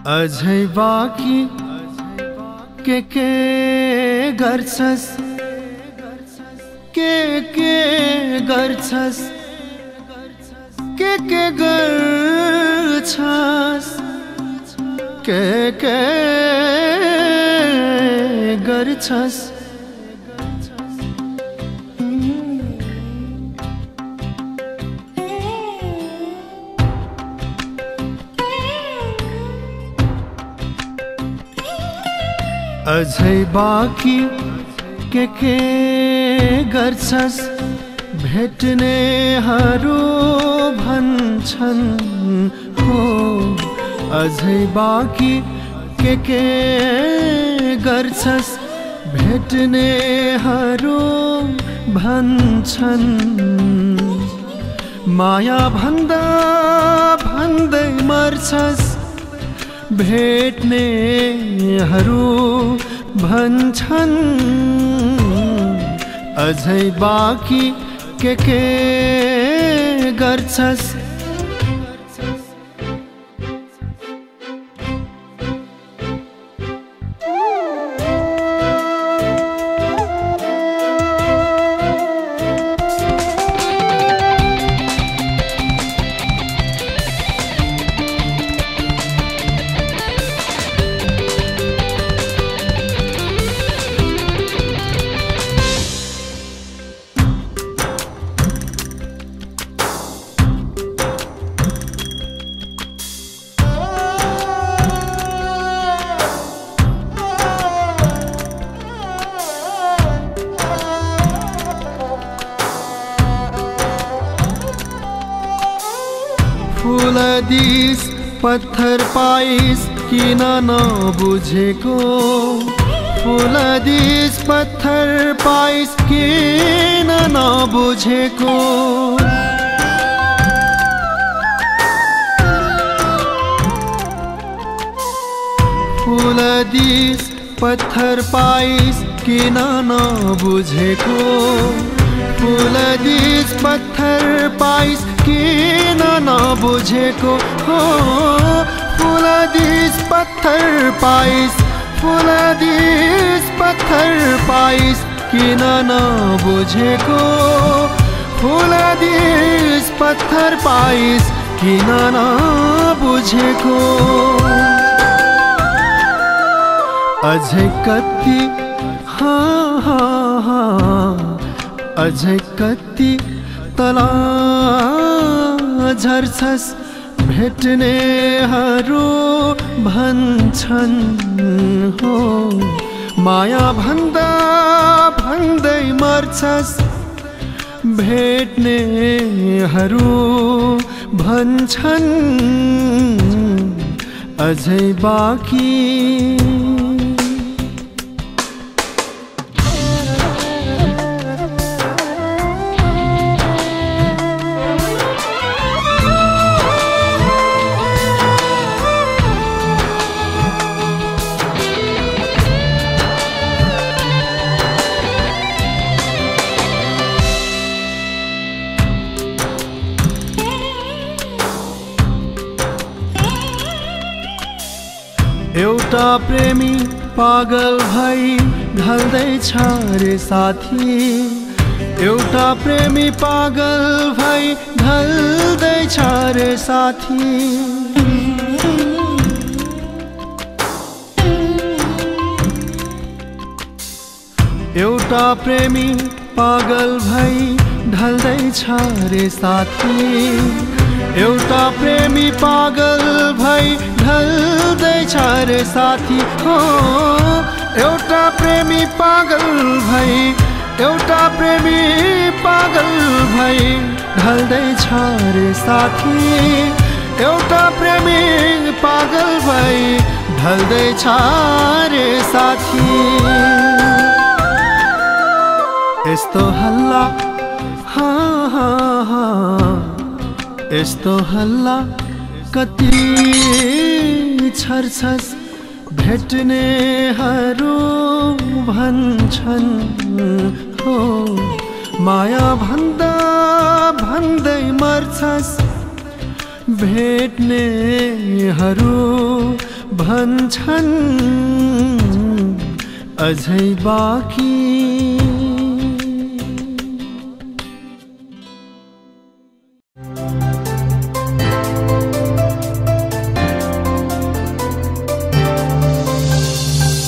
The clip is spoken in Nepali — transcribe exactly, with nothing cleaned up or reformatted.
अझै बाँकी के के गर्छस् के के गर्छस् के के गर्छस् के के गर्छस् अझै बाँकी के के गर्छस् भेट्नेहरू भन्छन् हो अझै बाँकी के के गर्छस् भेट्नेहरू भन्छन् माया भन्दा भन्दै मर्छस् भेट्नेहरू भन्छन् अझै बाँकी के के गर्छस् फूल दिस पत्थर पाइस किन नबुझेको फूल दिस पत्थर पाइस किन नबुझेको फूल दिस पत्थर पाइस किन नबुझेको फूल दिस पत्थर पाइस किन नबुझेको हो फूल दिस पत्थर पाइस फूल दिस पत्थर पाइस किन नबुझेको फूल दिस पत्थर पाइस किन नबुझेको अझै कति हाँ हाँ हाँ अझै कति तला झर्छस् भेट्नेहरू भन्छन् हो माया भन्दा भन्दै मर्छस् भेट्नेहरू भन्छन् अझै बाँकी एउटा प्रेमी पागल भई ढल्दैछ रे साथी एउटा प्रेमी पागल भई ढल्दैछ रे साथी एउटा प्रेमी पागल भई ढल्दैछ रे साथी एउटा प्रेमी पागल भई ढल्दैछ रे साथी हो एउटा प्रेमी पागल भई एउटा प्रेमी पागल भई ढल्दैछ रे साथी एउटा प्रेमी पागल भई ढल्दैछ रे साथी यस्तो हल्ला हाँ हाँ हाँ यस्तो हल्ला कति छर्छस् भेट्नेहरू भन्छन् हो माया भन्दा भन्दै मर्छस् भेट्नेहरू भन्छन् अझै बाँकी